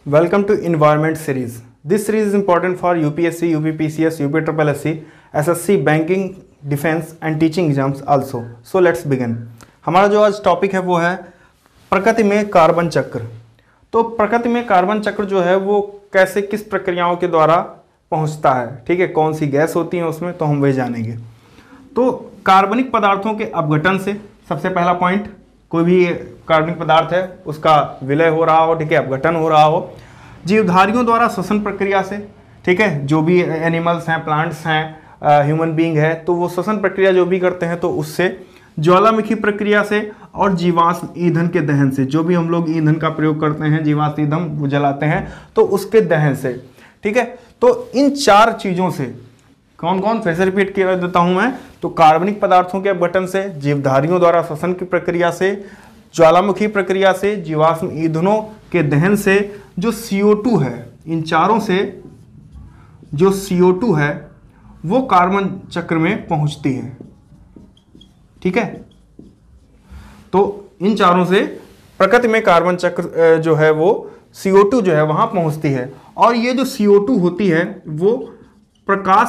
Welcome to Environment series. This series is important for UPSC, UPPCS, UPSSC, SSC, Banking, Defense and Teaching exams also. So let's begin. हमारा जो आज topic है वो है प्रकृति में कार्बन चक्र। तो प्रकृति में कार्बन चक्र जो है वो कैसे किस प्रक्रियाओं के द्वारा पहुंचता है, ठीक है, कौन सी गैस होती है उसमें, तो हम वही जानेंगे। तो कार्बनिक पदार्थों के अपघटन से सबसे पहला पॉइंट, कोई भी कार्बनिक पदार्थ है उसका विलय हो रहा हो, ठीक है, अपघटन हो रहा हो, जीवधारियों द्वारा श्वसन प्रक्रिया से, ठीक है, जो भी एनिमल्स हैं, प्लांट्स हैं, ह्यूमन बीइंग है, तो वो श्वसन प्रक्रिया जो भी करते हैं तो उससे, ज्वालामुखी प्रक्रिया से और जीवाश्म ईंधन के दहन से, जो भी हम लोग ईंधन का प्रयोग करते हैं, जीवाश्म ईंधन वो जलाते हैं तो उसके दहन से, ठीक है। तो इन चार चीजों से कौन कौन, फिर से रिपीट कर देता हूं मैं, तो कार्बनिक पदार्थों के अपघटन से, जीवधारियों द्वारा श्वसन की प्रक्रिया से, ज्वालामुखी प्रक्रिया से, जीवाश्म ईंधनों के दहन से, जो CO2 है, इन चारों से जो CO2 है वो कार्बन चक्र में पहुंचती है, ठीक है। तो इन चारों से प्रकृति में कार्बन चक्र जो है वो CO2 जो है वहां पहुंचती है, और ये जो CO2 होती है वो प्रकाश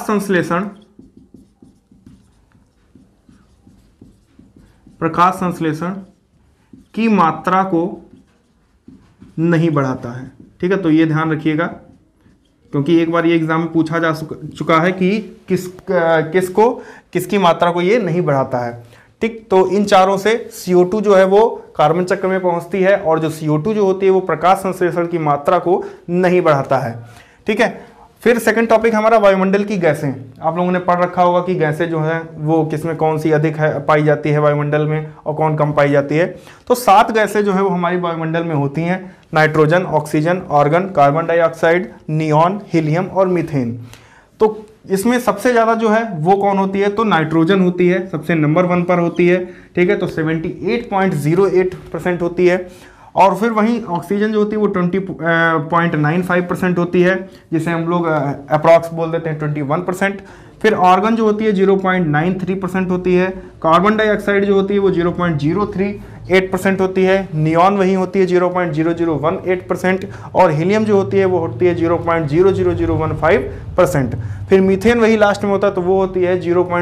संश्लेषण की मात्रा को नहीं बढ़ाता है, ठीक है। तो ये ध्यान रखिएगा, क्योंकि एक बार ये एग्जाम में पूछा जा चुका है कि किसकी मात्रा को ये नहीं बढ़ाता है, ठीक। तो इन चारों से CO2 जो है वो कार्बन चक्र में पहुंचती है, और जो CO2 जो होती है वो प्रकाश संश्लेषण की मात्रा को नहीं बढ़ाता है, ठीक है। फिर सेकंड टॉपिक हमारा वायुमंडल की गैसें। आप लोगों ने पढ़ रखा होगा कि गैसें जो है वो किसमें कौन सी अधिक है पाई जाती है वायुमंडल में और कौन कम पाई जाती है। तो 7 गैसें जो है वो हमारी वायुमंडल में होती हैं: nitrogen, oxygen, argon, carbon dioxide, neon, helium और मीथेन। तो इसमें सबसे ज़्यादा जो है वो कौन होती है, तो नाइट्रोजन होती है, सबसे नंबर 1 पर होती है, ठीक है। तो 78.08% होती है। और फिर वहीं ऑक्सीजन जो होती है वो 20.95% होती है, जिसे हम लोग अप्रॉक्स बोल देते हैं 21%। फिर आर्गन जो होती है 0.93% होती है। कार्बन डाइऑक्साइड जो होती है वो 0.038% होती है। नियॉन वही होती है 0.0018%। और हीलियम जो होती है वो होती है 0.00015%। फिर मीथेन वही लास्ट में होता है, तो वो होती है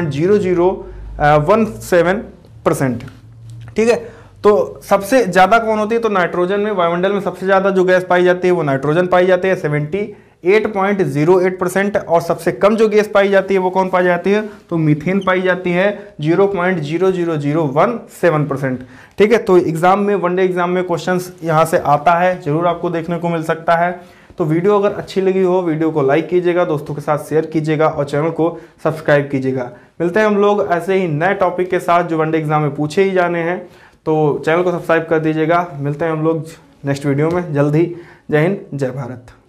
0.0017%, ठीक है। तो सबसे ज़्यादा कौन होती है, तो नाइट्रोजन में, वायुमंडल में सबसे ज़्यादा जो गैस पाई जाती है वो नाइट्रोजन पाई जाती है 78.08%। और सबसे कम जो गैस पाई जाती है वो कौन पाई जाती है, तो मीथेन पाई जाती है 0.00017%, ठीक है। तो एग्जाम में, वनडे एग्जाम में क्वेश्चंस यहाँ से आता है, जरूर आपको देखने को मिल सकता है। तो वीडियो अगर अच्छी लगी हो, वीडियो को लाइक कीजिएगा, दोस्तों के साथ शेयर कीजिएगा और चैनल को सब्सक्राइब कीजिएगा। मिलते हैं हम लोग ऐसे ही नए टॉपिक के साथ जो वनडे एग्जाम में पूछे ही जाने हैं, तो चैनल को सब्सक्राइब कर दीजिएगा। मिलते हैं हम लोग नेक्स्ट वीडियो में जल्द ही। जय हिंद, जय भारत।